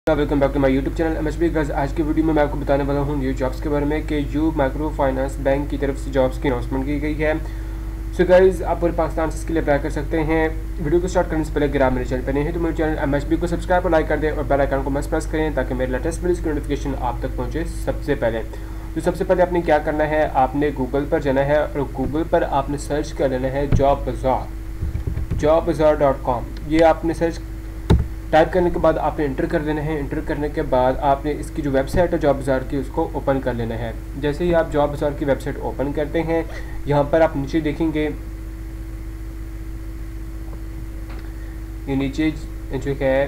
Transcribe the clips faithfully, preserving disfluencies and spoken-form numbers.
Welcome back to my YouTube channel M H B girls. आज की video में मैं आपको बताने वाला हूँ न्यू जॉब्स के बारे में कि यू माइक्रो फाइनेंस बैंक की तरफ से जॉब्स की अनाउंसमेंट की गई है। सो गाइस, आप पूरे पाकिस्तान से इसके लिए अप्लाई कर सकते हैं। वीडियो को स्टार्ट करने से पहले अगर आप मेरे चैनल पर नए हैं तो मेरे चैनल एम एच बी को सब्सक्राइब और लाइक कर दें और बेल आइकन को मस्ट प्रेस करें ताकि मेरे लेटेस्ट वीडियोस की नोटिफिकेशन आप तक पहुँचे सबसे पहले। तो सबसे पहले आपने क्या करना है, आपने गूगल पर जाना है और गूगल पर आपने सर्च कर लेना है जॉब बाज़ार जॉब बाज़ार डॉट कॉम। ये आपने सर्च टाइप करने के बाद आपने इंटर कर देना है। इंटर करने के बाद आपने इसकी जो वेबसाइट है जॉब बाज़ार की उसको ओपन कर लेना है। जैसे ही आप जॉब बाज़ार की वेबसाइट ओपन करते हैं, यहाँ पर आप नीचे देखेंगे, ये नीचे जो है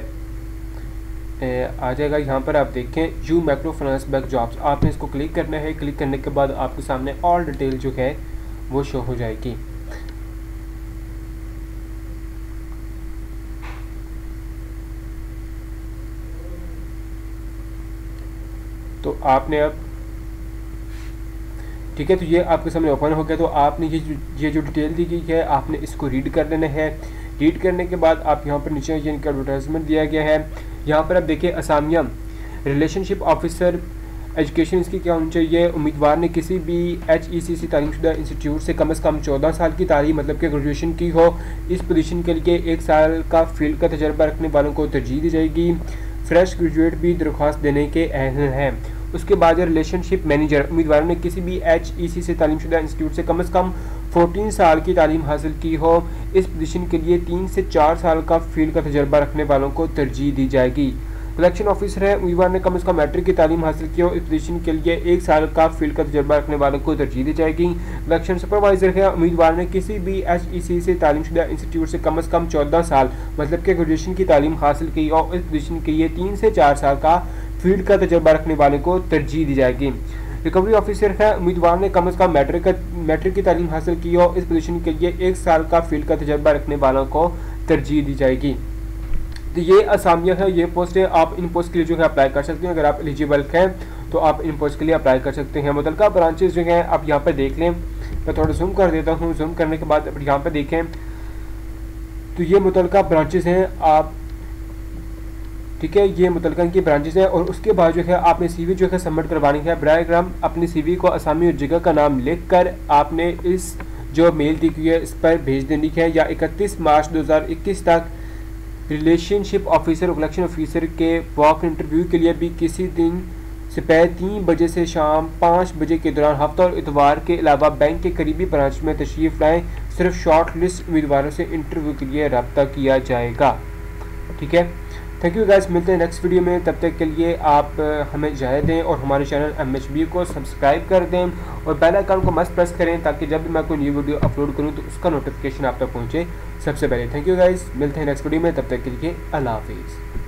आ जाएगा, यहाँ पर आप देखें U micro finance bank jobs. आपने इसको क्लिक करना है। क्लिक करने के बाद आपके सामने ऑल डिटेल जो है वो शो हो जाएगी। तो आपने अब ठीक है, तो ये आपके सामने ओपन हो गया। तो आपने ये जो ये जो डिटेल दी गई है आपने इसको रीड कर लेना है। रीड करने के बाद आप यहाँ पर नीचे ये इनका एडवर्टाइजमेंट दिया गया है। यहाँ पर आप देखिए असामिया रिलेशनशिप ऑफिसर एजुकेशन इसकी क्या होनी चाहिए। उम्मीदवार ने किसी भी एच ई सी सी तालीमशुदा इंस्टीट्यूट से कम अज़ कम चौदह साल की तालीम मतलब कि ग्रेजुएशन की हो। इस पोजीशन के लिए एक साल का फील्ड का तजर्बा रखने वालों को तरजीह दी जाएगी। फ्रेश ग्रेजुएट भी दरख्वास्त देने के अहल हैं। उसके बाद रिलेशनशिप मैनेजर, उम्मीदवारों ने किसी भी एच ई सी से तालीमशुदा इंस्टीट्यूट से कम अज़ कम चौदह साल की तालीम हासिल की हो। इस पोजीशन के लिए तीन से चार साल का फील्ड का तजर्बा रखने वालों को तरजीह दी जाएगी। कलेक्शन ऑफिसर है, उम्मीदवार ने कम अज़ कम मैट्रिक की तालीम हासिल की हो। इस पोजीशन के लिए एक साल का फील्ड का तजर्बा रखने वालों को तरजीह दी जाएगी। कलेक्शन सुपरवाइजर है, उम्मीदवार ने किसी भी एच ई सी से तालीमशुदा इंस्टीट्यूट से कम अज़ कम चौदह साल मतलब कि ग्रेजुएशन की तालीम हासिल की हो। इस पोजीशन के लिए तीन से चार साल का फील्ड का तजर्बा रखने वाले को तरजीह दी जाएगी। रिकवरी ऑफिसर है, उम्मीदवार ने कम अज़ कम मैट्रिक का मैट्रिक की तालीम हासिल की हो। इस पोजीशन के लिए एक साल का फील्ड का तजर्बा रखने वालों को तरजीह दी जाएगी। तो ये असामियाँ है, ये पोस्ट है। आप इन पोस्ट के लिए जो है अप्लाई कर सकते हैं। अगर आप एलिजिबल हैं तो आप इन पोस्ट के लिए अप्लाई कर सकते हैं। मुतल्लिका ब्रांचेस जो हैं आप यहाँ पर देख लें। मैं थोड़ा जूम कर देता हूँ। जूम करने के बाद यहाँ पर देखें तो ये मुतल्लिका ब्रांचेस हैं आप ठीक है, ये मुतल्लिका की ब्रांचेस है। और उसके बाद जो है आपने सीवी जो है सबमिट करवानी है। बराए करम अपनी सीवी को असामी और जगह का नाम लिख कर आपने इस जो मेल दी गई है इस पर भेज देनी है, या इकतीस मार्च दो हज़ार इक्कीस तक। रिलेशनशिप ऑफिसर और कलेक्शन ऑफिसर के वॉक इंटरव्यू के लिए भी किसी दिन सुबह तीन बजे से शाम पाँच बजे के दौरान हफ्ता और इतवार के अलावा बैंक के करीबी ब्रांच में तशरीफ़ लाएँ। सिर्फ शॉर्ट लिस्ट उम्मीदवारों से इंटरव्यू के लिए रब्ता किया जाएगा। ठीक है, थैंक यू गाइस, मिलते हैं नेक्स्ट वीडियो में। तब तक के लिए आप हमें इजाज़त दें और हमारे चैनल एम एच बी को सब्सक्राइब कर दें और बेल आइकन को मस्ट प्रेस करें ताकि जब भी मैं कोई न्यू वीडियो अपलोड करूं तो उसका नोटिफिकेशन आप तक पहुंचे सबसे पहले। थैंक यू गाइस, मिलते हैं नेक्स्ट वीडियो में। तब तक के लिए अल्लाह हाफिज़।